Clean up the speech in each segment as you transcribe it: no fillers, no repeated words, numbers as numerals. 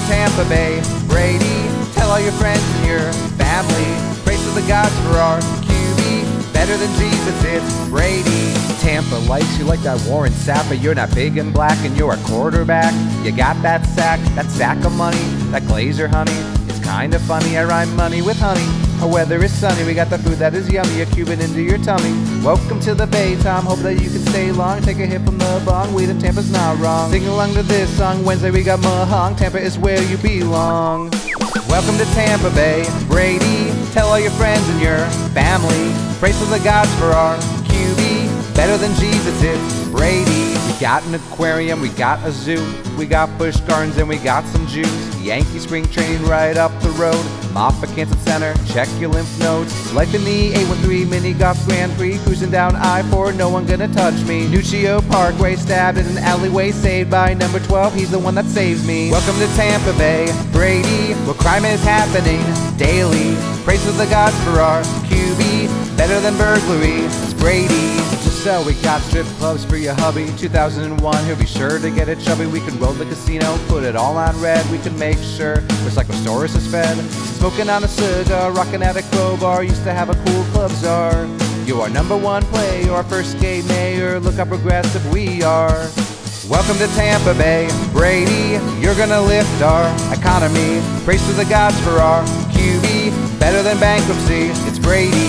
Tampa Bay, Brady. Tell all your friends and your family. Praise to the gods for our QB. Better than Jesus, it's Brady. Tampa likes you like that Warren Sapp, but you're not big and black and you're a quarterback. You got that sack of money, that Glazer honey. It's kinda funny, I rhyme money with honey. Our weather is sunny, we got the food that is yummy, a Cuban into your tummy. Welcome to the Bay, Tom, hope that you can stay long. Take a hit from the bong, weed and Tampa's not wrong. Sing along to this song, Wednesday we got Mahong. Tampa is where you belong. Welcome to Tampa Bay, Brady. Tell all your friends and your family. Praise to the gods for our QB. Better than Jesus, it's Brady. We got an aquarium, we got a zoo, we got Busch Gardens and we got some Jews. Yankee spring training right up the road. Moffitt Cancer Center, check your lymph nodes. Life in the 813 Mini Golf Grand Prix, cruising down I-4, no one gonna touch me. Nuccio Parkway, stabbed in an alleyway, saved by number 12, he's the one that saves me. Welcome to Tampa Bay, Brady, where crime is happening daily. Praise to the gods for our QB, better than burglary, it's Brady. So we got strip clubs for your hubby. 2001, he'll be sure to get it chubby. We can roll the casino, put it all on red. We can make sure Recyclosaurus is fed. Smoking on a cigar, rocking at a crowbar. Used to have a cool club czar. You're our #1 play, you're our first gay mayor. Look how progressive we are. Welcome to Tampa Bay, Brady. You're gonna lift our economy. Praise to the gods for our QB. Better than bankruptcy, it's Brady.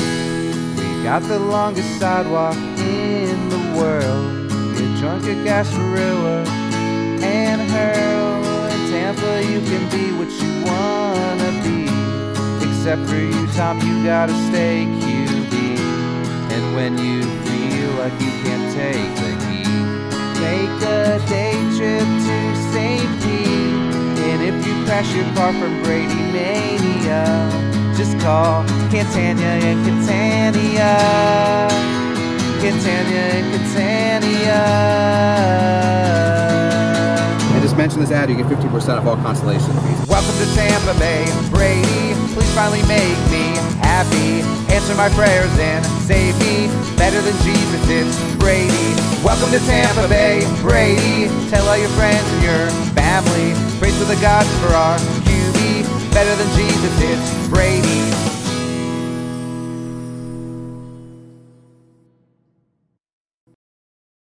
Got the longest sidewalk in the world. Get drunk at Gasparilla and hurl. In Tampa you can be what you wanna be. Except for you, Tom, you gotta stay QB. And when you feel like you can't take the heat, take a day trip to St. Pete. And if you crash your car from Brady Mania, just call Catania and Catania. Catania and Catania. And just mention this ad, you get 50% off all consolation fees. Welcome to Tampa Bay, Brady. Please finally make me happy. Answer my prayers and save me. Better than Jesus, it's Brady. Welcome to Tampa Bay, Brady. Tell all your friends and your family. Praise to the gods for our QB. Better than Jesus, it's Brady.